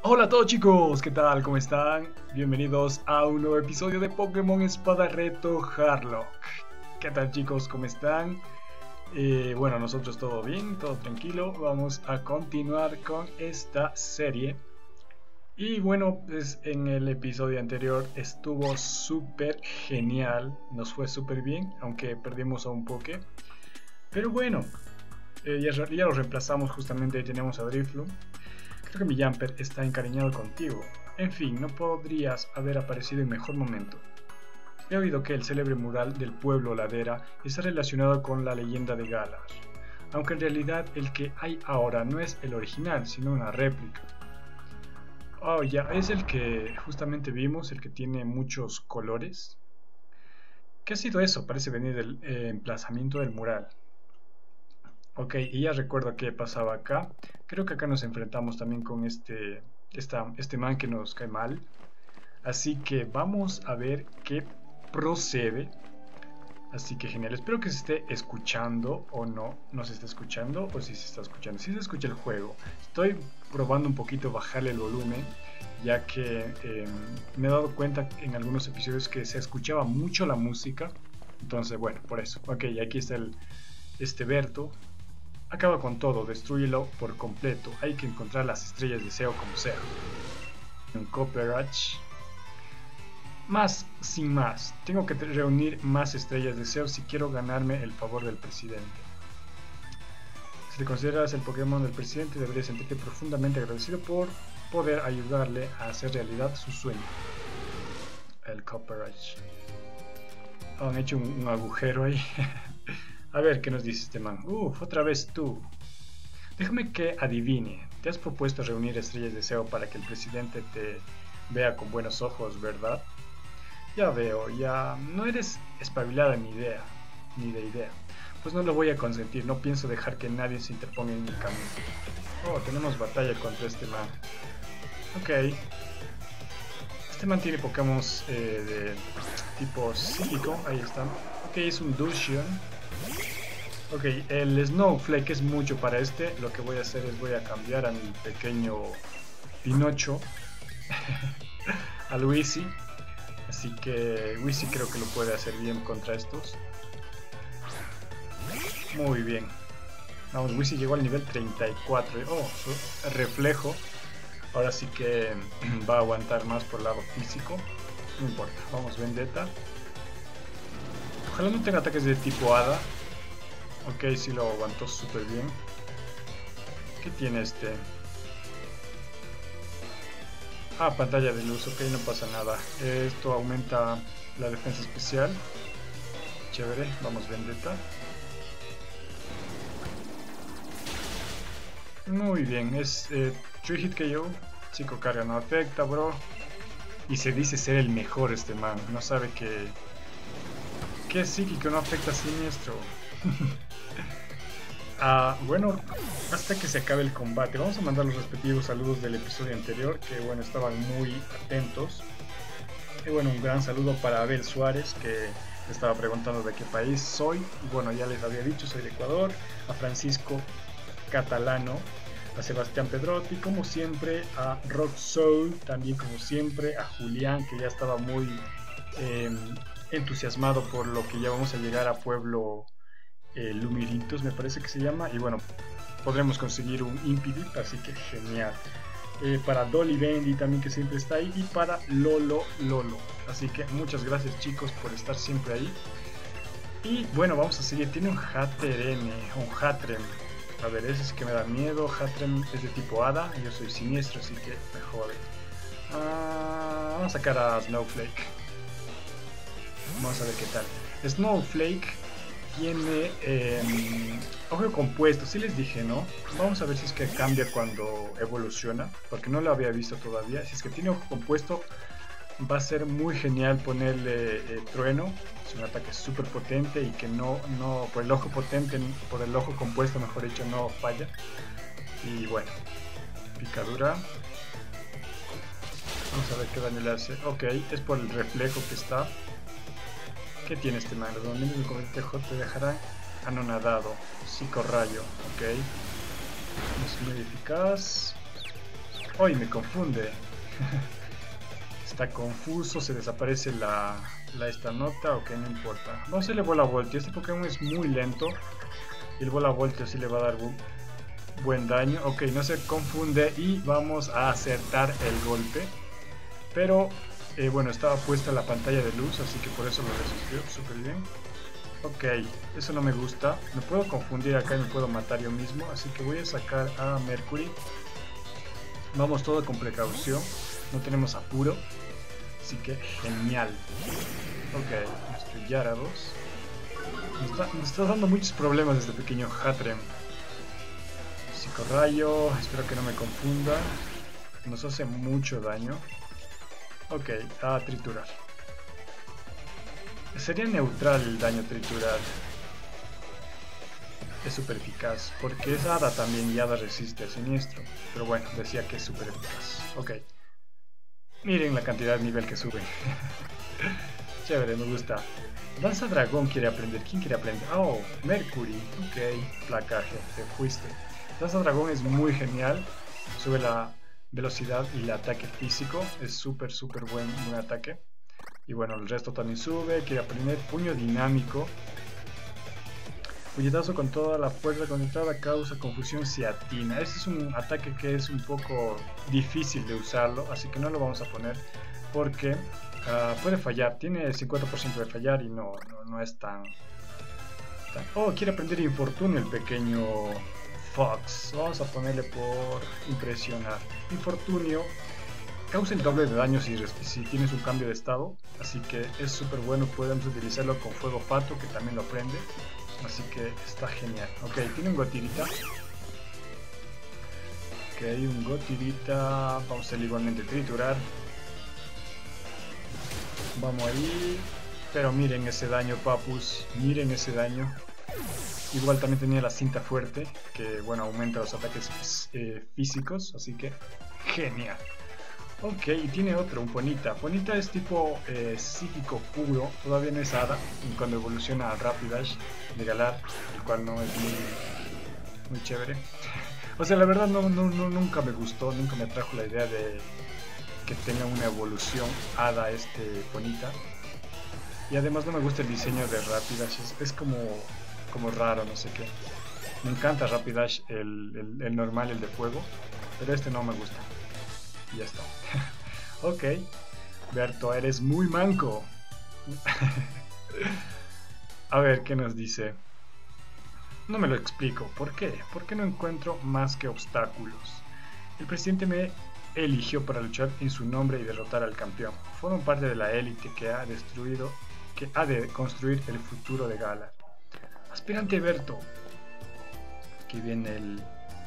Hola a todos chicos, ¿qué tal? ¿Cómo están? Bienvenidos a un nuevo episodio de Pokémon Espada Reto Harlock. ¿Qué tal chicos? ¿Cómo están? Bueno, nosotros todo bien, todo tranquilo. Vamos a continuar con esta serie. Y bueno, pues en el episodio anterior estuvo súper genial. Nos fue súper bien, aunque perdimos a un Poké. Pero bueno, ya lo reemplazamos justamente, ahí tenemos a Drifloon. Creo que mi Jumper está encariñado contigo. En fin, no podrías haber aparecido en mejor momento. He oído que el célebre mural del pueblo Ladera está relacionado con la leyenda de Galar, aunque en realidad el que hay ahora no es el original, sino una réplica. Oh, ya, es el que justamente vimos, el que tiene muchos colores. ¿Qué ha sido eso? Parece venir del emplazamiento del mural. Ok, y ya recuerdo qué pasaba acá. Creo que acá nos enfrentamos también con este man que nos cae mal. Así que vamos a ver qué procede. Así que genial, espero que se esté escuchando o no. No se está escuchando o si se está escuchando. Si se escucha el juego. Estoy probando un poquito bajarle el volumen, ya que me he dado cuenta en algunos episodios que se escuchaba mucho la música. Entonces, bueno, por eso. Ok, aquí está este Berto. Acaba con todo, destrúyelo por completo. Hay que encontrar las estrellas de deseo como sea. Un Copperach. Más, sin más. Tengo que reunir más estrellas de deseo si quiero ganarme el favor del presidente. Si te consideras el Pokémon del presidente, deberías sentirte profundamente agradecido por poder ayudarle a hacer realidad su sueño. El Copperach. Oh, han hecho un agujero ahí. A ver, ¿qué nos dice este man? Otra vez tú. Déjame que adivine. Te has propuesto reunir estrellas de deseo para que el presidente te vea con buenos ojos, ¿verdad? Ya veo, ya no eres espabilada ni de idea. Pues no lo voy a consentir, no pienso dejar que nadie se interponga en mi camino. Oh, tenemos batalla contra este man. Ok. Este man tiene Pokémon de tipo psíquico, ahí está. Ok, es un Dushion. Ok, el Snowflake es mucho para este. Lo que voy a hacer es voy a cambiar a mi pequeño Pinocho a Luigi. Así que Wisi creo que lo puede hacer bien contra estos. Muy bien. Vamos, Wisi llegó al nivel 34. Oh, su reflejo. Ahora sí que va a aguantar más por el lado físico. No importa. Vamos, Vendetta. Ojalá no tenga ataques de tipo hada. Ok, sí lo aguantó súper bien. ¿Qué tiene este? Ah, pantalla de luz. Ok, no pasa nada. Esto aumenta la defensa especial. Chévere. Vamos, Vendetta. Muy bien, es 3 hit KO, psicocarga no afecta, bro. Y se dice ser el mejor este man, no sabe que es psíquico, no afecta a siniestro. Bueno, hasta que se acabe el combate, vamos a mandar los respectivos saludos del episodio anterior, que bueno, estaban muy atentos. Y bueno, un gran saludo para Abel Suárez, que estaba preguntando de qué país soy. Y bueno, ya les había dicho, soy de Ecuador. A Francisco Catalano, a Sebastián Pedrotti, como siempre, a Rock Soul, también como siempre, a Julián, que ya estaba muy entusiasmado por lo que ya vamos a llegar a Pueblo Lumiritos, me parece que se llama, y bueno, podremos conseguir un Impidip, así que genial. Para Dolly Bendy también, que siempre está ahí, y para Lolo, así que muchas gracias chicos por estar siempre ahí. Y bueno, vamos a seguir. Tiene un Hatrem. A ver, ese es que me da miedo. Hatrem es de tipo hada. Yo soy siniestro, así que me jode. Vamos a sacar a Snowflake. Vamos a ver qué tal. Snowflake tiene ojo compuesto. Sí les dije, ¿no? Vamos a ver si es que cambia cuando evoluciona, porque no lo había visto todavía. Si es que tiene ojo compuesto, va a ser muy genial ponerle trueno. Es un ataque súper potente y que no por el ojo potente, por el ojo compuesto mejor dicho, no falla. Y bueno, picadura. Vamos a ver qué daño le hace. Ok, es por el reflejo que está. ¿Qué tiene este man? Los movimientos del comandante J te dejarán anonadado. Psicorrayo, ok. Es muy eficaz. ¡Ay, me confunde! Está confuso, se desaparece esta nota, ok, no importa. Vamos a hacerle bola voltio. Este Pokémon es muy lento y el bola voltio sí le va a dar buen daño. Ok, no se confunde y vamos a acertar el golpe. Pero, bueno, estaba puesta la pantalla de luz, así que por eso lo resistió súper bien. Ok, eso no me gusta. Me puedo confundir acá y me puedo matar yo mismo, así que voy a sacar a Mercury. Vamos todo con precaución, no tenemos apuro. Así que genial. Ok, nuestro Gyarados nos está dando muchos problemas este pequeño Hatrem. Psicorrayo, espero que no me confunda. Nos hace mucho daño. Ok, a triturar. Sería neutral el daño triturar. Es súper eficaz, porque es Hada también y Hada resiste al siniestro. Pero bueno, decía que es súper eficaz. Ok. Miren la cantidad de nivel que sube. Chévere, me gusta. Danza Dragón quiere aprender. ¿Quién quiere aprender? Oh, Mercury. Ok, placaje, te fuiste. Danza Dragón es muy genial. Sube la velocidad y el ataque físico. Es súper buen ataque. Y bueno, el resto también sube. Quiere aprender Puño Dinámico. Puñetazo con toda la fuerza concentrada causa confusión si atina. Este es un ataque que es un poco difícil de usarlo, así que no lo vamos a poner porque puede fallar. Tiene 50% de fallar y no es tan... Oh, quiere aprender Infortunio el pequeño Fox. Vamos a ponerle por impresionar. Infortunio causa el doble de daño si tienes un cambio de estado, así que es súper bueno. Podemos utilizarlo con Fuego Pato, que también lo aprende. Así que está genial. Ok, tiene un Gotirita. Ok, un Gotirita. Vamos a hacerle igualmente triturar. Vamos ahí. Pero miren ese daño, papus. Miren ese daño. Igual también tenía la cinta fuerte, que bueno, aumenta los ataques físicos. Así que genial. Ok, y tiene otro, un Ponita. Ponita es tipo psíquico puro, todavía no es Hada. Y cuando evoluciona al Rapidash de Galar, el cual no es muy chévere. O sea, la verdad nunca me gustó, nunca me atrajo la idea de que tenga una evolución Hada este Ponita. Y además no me gusta el diseño de Rapidash, es como raro, no sé qué. Me encanta Rapidash, el normal, el de fuego, pero este no me gusta. Y ya está. Ok. Berto, eres muy manco. A ver, ¿qué nos dice? No me lo explico. ¿Por qué? ¿Por qué no encuentro más que obstáculos? El presidente me eligió para luchar en su nombre y derrotar al campeón. Formo parte de la élite que ha de construir el futuro de Galar. Aspirante Berto. Aquí viene el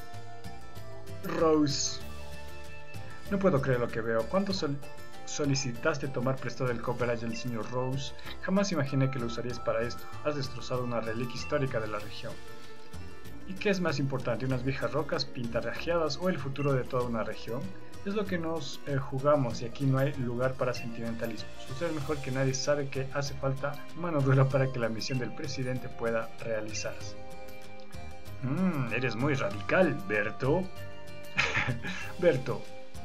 Rose. No puedo creer lo que veo. ¿Cuánto solicitaste tomar prestado el copyright del señor Rose? Jamás imaginé que lo usarías para esto. Has destrozado una reliquia histórica de la región. ¿Y qué es más importante? ¿Unas viejas rocas pintarrajeadas o el futuro de toda una región? Es lo que nos jugamos y aquí no hay lugar para sentimentalismos. Usted mejor que nadie sabe que hace falta mano dura para que la misión del presidente pueda realizarse. Eres muy radical, Berto. Berto.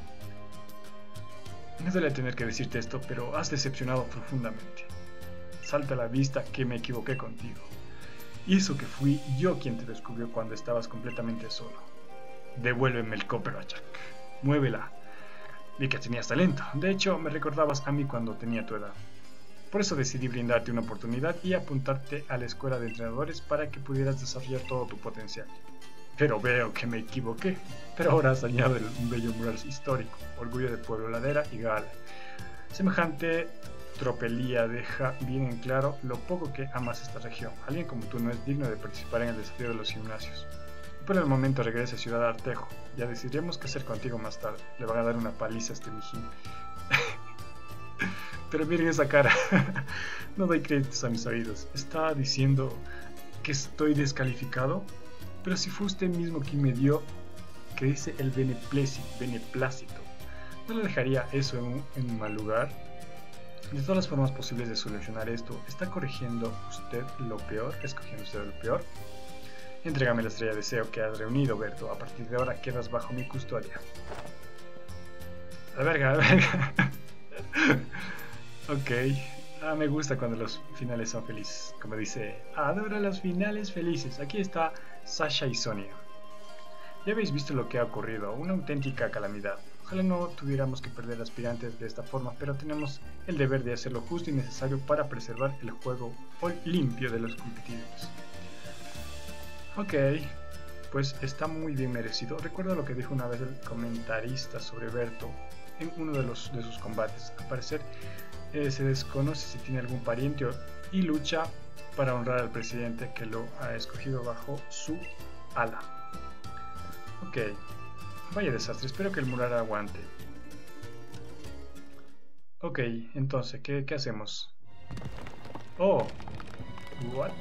No duele tener que decirte esto, pero has decepcionado profundamente. Salta a la vista que me equivoqué contigo. Y eso que fui yo quien te descubrió cuando estabas completamente solo. Devuélveme el Copperajak. Jack. Muévela. Vi que tenías talento. De hecho, me recordabas a mí cuando tenía tu edad. Por eso decidí brindarte una oportunidad y apuntarte a la escuela de entrenadores para que pudieras desarrollar todo tu potencial. Pero veo que me equivoqué. Pero ahora has añadido un bello mural histórico, orgullo de Pueblo Ladera y Galar. Semejante tropelía deja bien en claro lo poco que amas esta región. Alguien como tú no es digno de participar en el desafío de los gimnasios. Por el momento regresa a Ciudad Artejo. Ya decidiremos qué hacer contigo más tarde. Le van a dar una paliza a este mijín. Pero miren esa cara. No doy créditos a mis oídos. ¿Está diciendo que estoy descalificado? Pero si fue usted mismo quien me dio, que dice el beneplácito, ¿no le dejaría eso en un mal lugar? De todas las formas posibles de solucionar esto, ¿está corrigiendo usted lo peor? ¿Escogiendo usted lo peor? Entrégame la estrella de deseo que has reunido, Berto. A partir de ahora quedas bajo mi custodia. La verga, la verga. Ok. Me gusta cuando los finales son felices. Como dice, adoro los finales felices. Aquí está Sasha y Sonia. Ya habéis visto lo que ha ocurrido, una auténtica calamidad. Ojalá no tuviéramos que perder aspirantes de esta forma, pero tenemos el deber de hacer lo justo y necesario para preservar el juego limpio de los competidores. Ok, pues está muy bien merecido. Recuerdo lo que dijo una vez el comentarista sobre Berto en uno de sus combates. Al parecer se desconoce si tiene algún pariente y lucha para honrar al presidente que lo ha escogido bajo su ala. Ok, vaya desastre, espero que el mural aguante. Ok, entonces, ¿qué hacemos? Oh, what?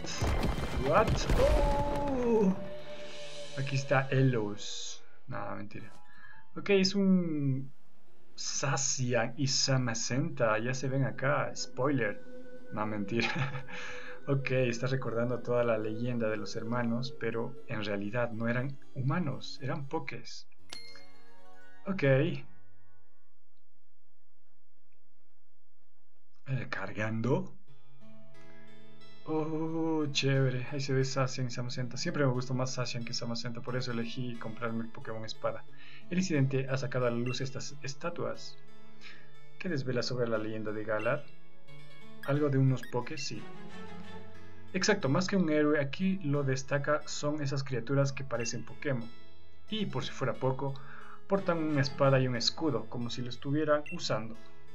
Oh, aquí está Elos. No, mentira. Ok, es un Zacian y Zamazenta, ya se ven acá, spoiler. No, mentira. Ok, está recordando toda la leyenda de los hermanos, pero en realidad no eran humanos, eran pokés. Ok. Cargando. Oh, chévere. Ahí se ve Zacian y Zamazenta. Siempre me gustó más Zacian que Zamazenta, por eso elegí comprarme el Pokémon Espada. El incidente ha sacado a la luz estas estatuas. ¿Qué desvela sobre la leyenda de Galar? ¿Algo de unos pokés? Sí. Exacto, más que un héroe, aquí lo destaca son esas criaturas que parecen Pokémon. Y por si fuera poco, portan una espada y un escudo, como si lo estuvieran usando.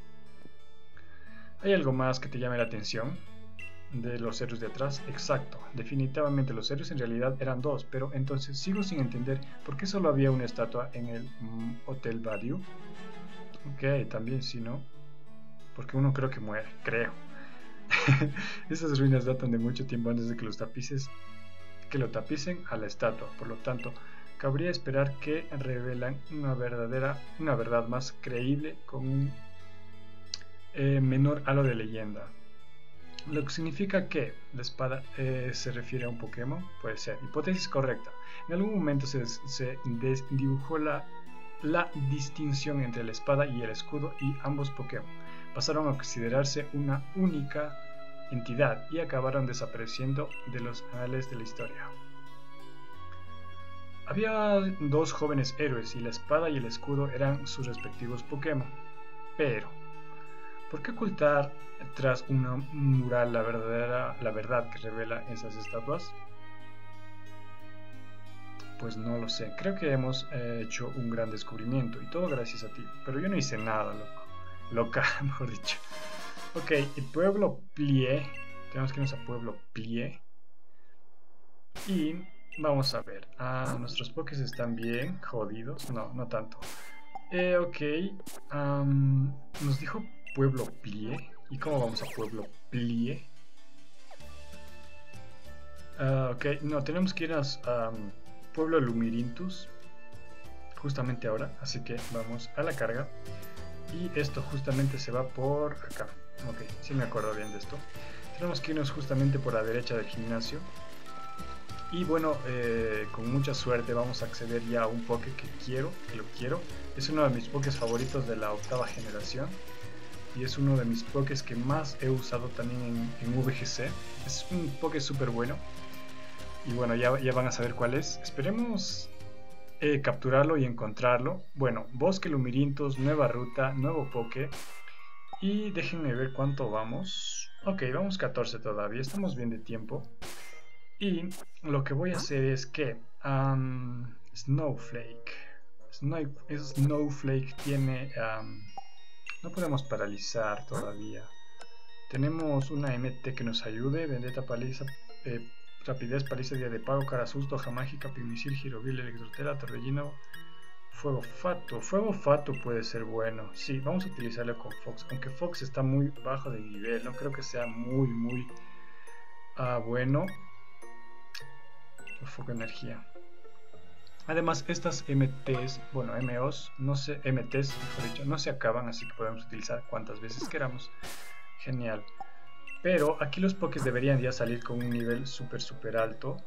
¿Hay algo más que te llame la atención? De los héroes de atrás, exacto. Definitivamente los héroes en realidad eran dos, pero entonces sigo sin entender por qué solo había una estatua en el Hotel Badiou. Ok, también sí, ¿no? Porque uno creo que muere, creo. Esas ruinas datan de mucho tiempo antes de que lo tapicen a la estatua, por lo tanto, cabría esperar que revelan una verdad más creíble con un menor halo de leyenda. Lo que significa que la espada se refiere a un Pokémon, puede ser. Hipótesis correcta. En algún momento se dibujó la distinción entre la espada y el escudo y ambos Pokémon pasaron a considerarse una única entidad y acabaron desapareciendo de los anales de la historia. Había dos jóvenes héroes y la espada y el escudo eran sus respectivos Pokémon. Pero, ¿por qué ocultar tras una mural la verdad que revela esas estatuas? Pues no lo sé, creo que hemos hecho un gran descubrimiento y todo gracias a ti, pero yo no hice nada, loca, mejor dicho. Ok, el pueblo Plie, tenemos que irnos a pueblo Plie y vamos a ver, nuestros pokés están bien jodidos, no tanto. Ok, nos dijo pueblo Plie. ¿Y cómo vamos a pueblo Plie? Ok, no, tenemos que ir a pueblo Lumirintus justamente ahora, así que vamos a la carga y esto justamente se va por acá. Ok, sí me acuerdo bien de esto. Tenemos que irnos justamente por la derecha del gimnasio y bueno, con mucha suerte vamos a acceder ya a un poké que lo quiero. Es uno de mis pokés favoritos de la 8ª generación y es uno de mis pokés que más he usado también en VGC. Es un poké súper bueno y bueno, ya van a saber cuál es. Esperemos capturarlo y encontrarlo. Bueno, Bosque Lumirintos, nueva ruta, nuevo poké y déjenme ver cuánto vamos. Ok, vamos 14 todavía, estamos bien de tiempo. Y lo que voy a hacer es que Snowflake tiene no podemos paralizar todavía. Tenemos una MT que nos ayude. Vendetta, paliza, rapidez, paliza, día de pago, cara susto, hoja mágica, pigmisil, girovil, electrotera, torbellino, fuego fato. Fuego fato puede ser bueno. Sí, vamos a utilizarlo con Fox, aunque Fox está muy bajo de nivel, no creo que sea muy bueno. Foco energía. Además, estas MTs, bueno, MOs, no sé, MTs, mejor dicho, no se acaban, así que podemos utilizar cuantas veces queramos. Genial. Pero aquí los pokés deberían ya salir con un nivel súper alto.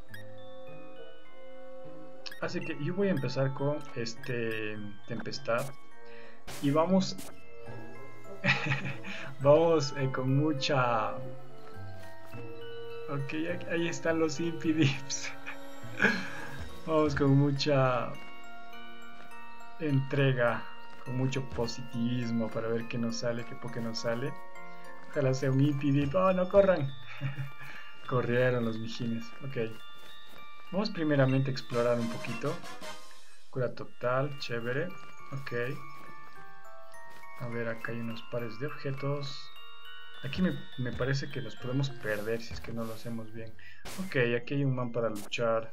Así que yo voy a empezar con Tempestad. Y vamos... vamos con mucha... Ok, ahí están los Impidips. Vamos con mucha entrega, con mucho positivismo para ver qué nos sale, qué Poké nos sale. Ojalá sea un Impidip. ¡Oh, no corran! Corrieron los mijines. Ok. Vamos primeramente a explorar un poquito. Cura total, chévere. Ok. A ver, acá hay unos pares de objetos. Aquí me parece que los podemos perder si es que no lo hacemos bien. Ok, aquí hay un man para luchar.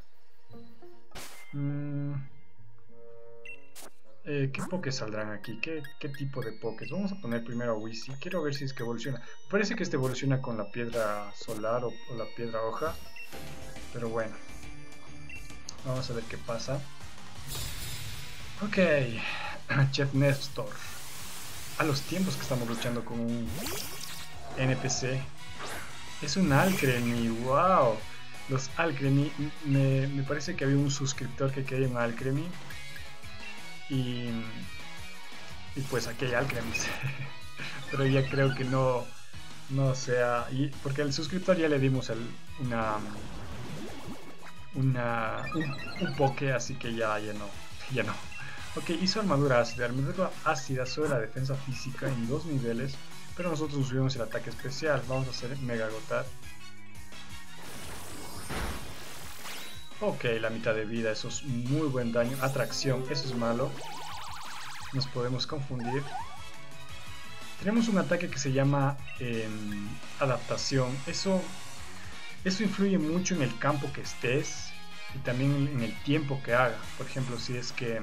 ¿Qué Pokés saldrán aquí? ¿Qué tipo de Pokés? Vamos a poner primero a Wheezy. Quiero ver si es que evoluciona. Parece que este evoluciona con la piedra solar o la piedra hoja. Pero bueno. Vamos a ver qué pasa. Ok. Chef Nestor. A los tiempos que estamos luchando con un NPC. Es un Alcremie. Wow. Los Alcremie. Me parece que había un suscriptor que quería un Alcremie. Y pues aquí hay Alcremies. Pero ya creo que no sea... porque al suscriptor ya le dimos un poke, así que ya no. Ok, hizo armadura ácida. Armadura ácida sube la defensa física en 2 niveles, pero nosotros subimos el ataque especial. Vamos a hacer Mega Agotar. Ok, la mitad de vida, eso es muy buen daño. Atracción, eso es malo. Nos podemos confundir. Tenemos un ataque que se llama adaptación. Eso influye mucho en el campo que estés y también en el tiempo que haga. Por ejemplo, si es que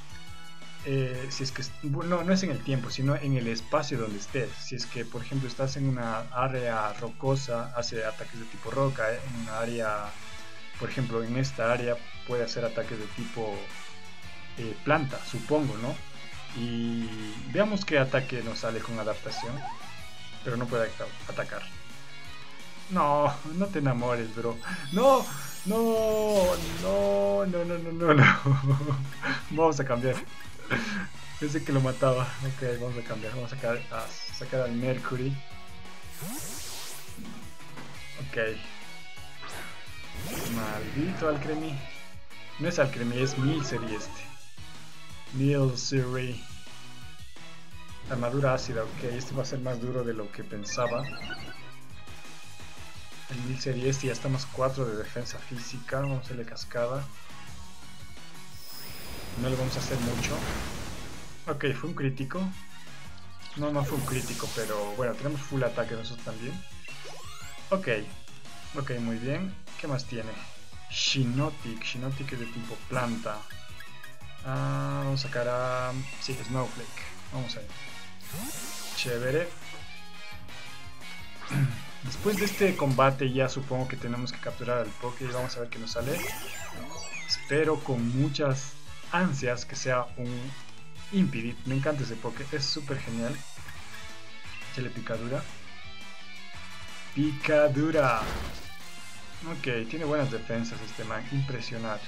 no es en el tiempo, sino en el espacio donde estés. Si es que, por ejemplo, estás en una área rocosa, hace ataques de tipo roca. En una área, por ejemplo, en esta área puede hacer ataques de tipo planta, supongo, ¿no? Y veamos qué ataque nos sale con adaptación. Pero no puede atacar. No te enamores, bro. No. Vamos a cambiar. Pensé que lo mataba. Ok, vamos a cambiar. Vamos a sacar al Mercury. Ok. Maldito Alcremie. No es Alcremie, es Milcery este. Milcery. Armadura ácida, ok. Este va a ser más duro de lo que pensaba. El Milcery este ya está más 4 de defensa física. Vamos a hacerle cascada. No le vamos a hacer mucho. Ok, fue un crítico. No fue un crítico, pero bueno, tenemos full ataque nosotros también. Ok, muy bien. ¿Qué más tiene? Shiinotic es de tipo planta. Vamos a sacar a... sí, Snowflake. Vamos a ver. Chévere. Después de este combate ya supongo que tenemos que capturar al Poké y vamos a ver qué nos sale. Espero con muchas ansias que sea un Impidip. Me encanta ese Poké, es súper genial. Échale picadura. Picadura. Ok, tiene buenas defensas este man, impresionante.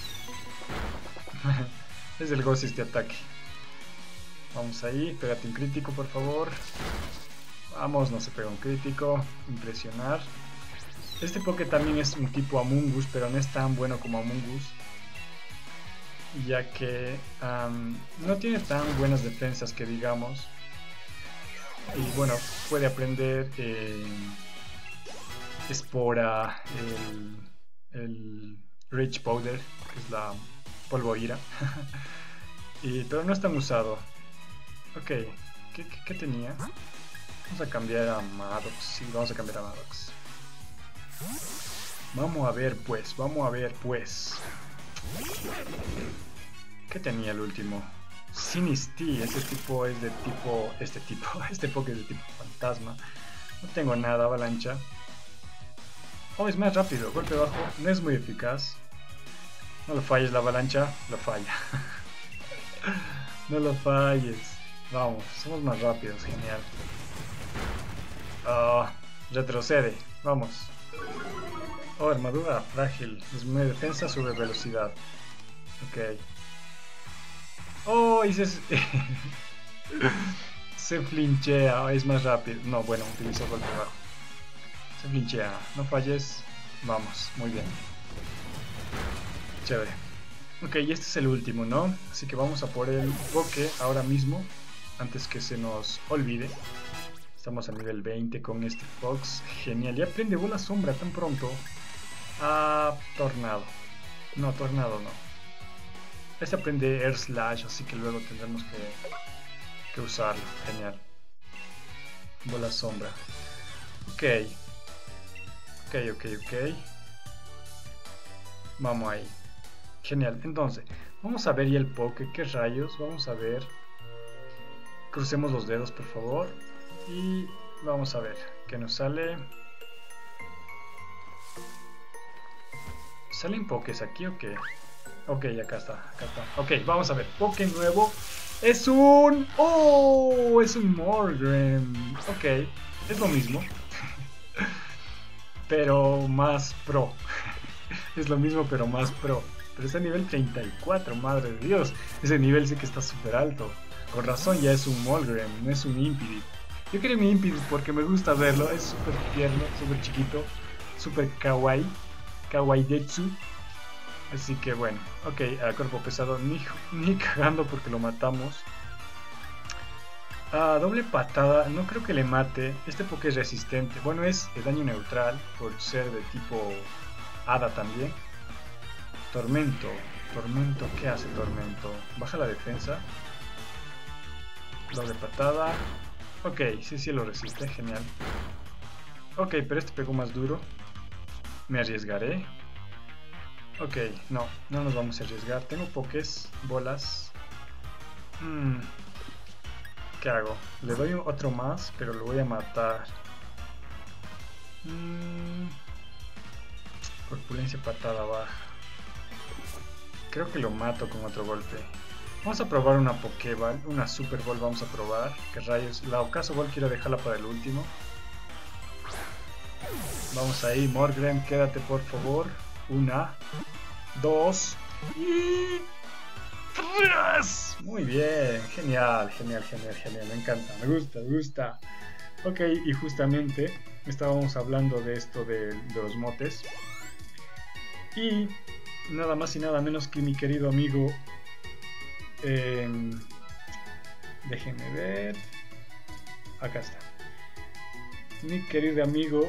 Es el Ghost este ataque. Vamos ahí, pégate un crítico por favor. Vamos, no se pega un crítico. Impresionar. Este Poké también es un tipo Amoonguss, pero no es tan bueno como Amoonguss, ya que no tiene tan buenas defensas que digamos. Y bueno, puede aprender Espora, el Rage Powder, que es la polvo ira. Pero no es tan usado. Ok, ¿qué tenía? Vamos a cambiar a Maddox. Sí, vamos a cambiar a Maddox. Vamos a ver pues. ¿Qué tenía el último? Sinistea, este tipo es de tipo... Este Poké es de tipo fantasma. No tengo nada, avalancha. Oh, es más rápido, golpe bajo. No es muy eficaz. No lo falles, la avalancha. Lo falla. No lo falles. Vamos, somos más rápidos, genial. Retrocede, vamos. Oh, armadura frágil. Disminuye defensa, sube velocidad. Ok. Oh, Se flinchea, es más rápido. No, bueno, utilizo golpe bajo. Se flinchea, no falles. Vamos, muy bien. Chévere. Ok, y este es el último, ¿no? Así que vamos a por el Poké ahora mismo, antes que se nos olvide. Estamos a nivel 20 con este Fox. Genial, ya aprende bola sombra tan pronto. Ah, tornado. No, tornado no. Este aprende Air Slash, así que luego tendremos que usarlo. Genial. Bola sombra. Ok. Ok. Vamos ahí. Genial. Entonces, vamos a ver ya el Poké. ¿Qué rayos? Vamos a ver. Crucemos los dedos, por favor. Y vamos a ver qué nos sale. ¿Salen Pokés aquí o qué? Ok, acá está. Ok, vamos a ver. Poké nuevo. Es un... ¡Oh! Es un Morgrem. Ok, es lo mismo. Pero más pro. Es lo mismo, pero más pro. Pero está a nivel 34, madre de Dios. Ese nivel sí que está súper alto. Con razón ya es un Morgrem, no es un Impidimp. Yo quiero mi Impidimp porque me gusta verlo. Es súper tierno, súper chiquito, súper kawaii. Kawaii-detsu. Así que bueno, ok, a cuerpo pesado ni cagando porque lo matamos. Doble patada, no creo que le mate. Este Poké es resistente. Bueno, es de daño neutral por ser de tipo hada también. Tormento, ¿qué hace Tormento? Baja la defensa. Doble patada. Ok, sí lo resiste, genial. Ok, pero este pegó más duro. Me arriesgaré. Ok, no nos vamos a arriesgar. Tengo pokés, bolas. ¿Qué hago? Le doy otro más, pero lo voy a matar. Corpulencia, patada baja. Creo que lo mato con otro golpe. Vamos a probar una Pokéball, una Super Ball vamos a probar. ¿Qué rayos? La Ocaso Ball quiero dejarla para el último. Vamos ahí, Morgrem, quédate por favor. 1, 2 y 3. Muy bien, genial, me encanta, me gusta. Ok, y justamente estábamos hablando de esto de los motes. Y nada más y nada menos que mi querido amigo, déjenme ver, acá está, mi querido amigo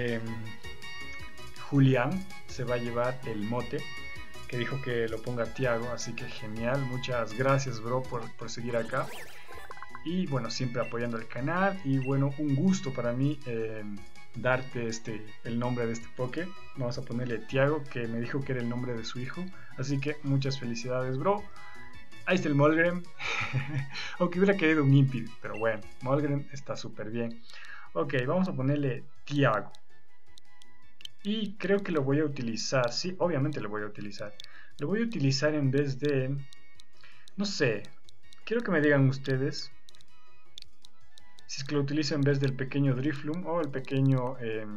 Julián se va a llevar el mote que dijo que lo ponga Tiago, así que genial, muchas gracias bro por seguir acá y bueno, siempre apoyando el canal y bueno, un gusto para mí darte el nombre de este Poké. Vamos a ponerle Tiago, que me dijo que era el nombre de su hijo, así que muchas felicidades bro. Ahí está el Morgrem. Aunque hubiera querido un Impidimp, pero bueno, Morgrem está súper bien. Ok, vamos a ponerle Tiago. Y creo que lo voy a utilizar. Sí, obviamente lo voy a utilizar. Lo voy a utilizar en vez de... No sé. Quiero que me digan ustedes si es que lo utilizo en vez del pequeño Drifloon o el pequeño...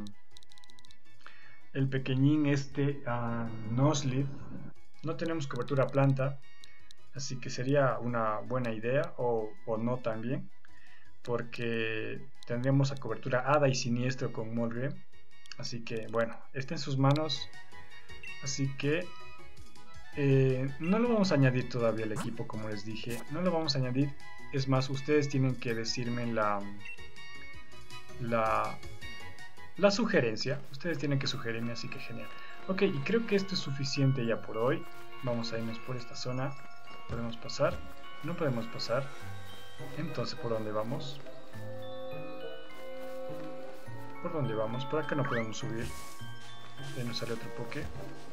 el pequeñín Nuzleaf. No tenemos cobertura planta. Así que sería una buena idea o no también. Porque tendríamos a cobertura hada y siniestro con Morgrem. Así que bueno, está en sus manos. Así que no lo vamos a añadir todavía al equipo, como les dije. No lo vamos a añadir. Es más, ustedes tienen que decirme la sugerencia. Ustedes tienen que sugerirme, así que genial. Ok, y creo que esto es suficiente ya por hoy. Vamos a irnos por esta zona. ¿Podemos pasar? No podemos pasar. Entonces, ¿por dónde vamos? ¿Por dónde vamos? Por acá no podemos subir. Ahí nos sale otro Poké.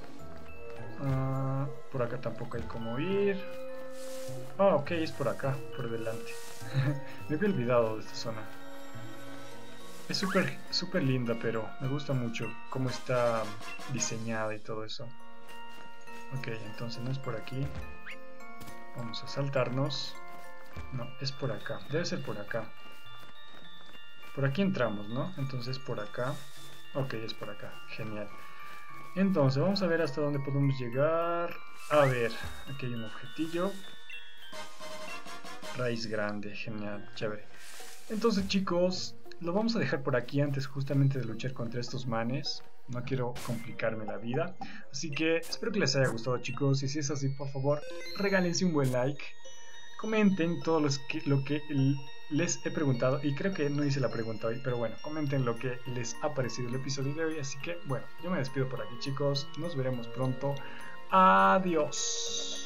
Por acá tampoco hay como ir. Ok, es por acá, por delante. Me había olvidado de esta zona. Es súper linda, pero me gusta mucho cómo está diseñada y todo eso. Ok, entonces no es por aquí. Vamos a saltarnos. No, es por acá. Debe ser por acá. Por aquí entramos, ¿no? Entonces por acá. Ok, es por acá. Genial. Entonces vamos a ver hasta dónde podemos llegar. A ver, aquí hay un objetillo. Raíz grande, genial, chévere. Entonces chicos, lo vamos a dejar por aquí antes justamente de luchar contra estos manes. No quiero complicarme la vida. Así que espero que les haya gustado chicos. Y si es así, por favor, regálense un buen like. Comenten todo lo que les he preguntado. Y creo que no hice la pregunta hoy, pero bueno, comenten lo que les ha parecido el episodio de hoy. Así que bueno, yo me despido por aquí chicos. Nos veremos pronto. Adiós.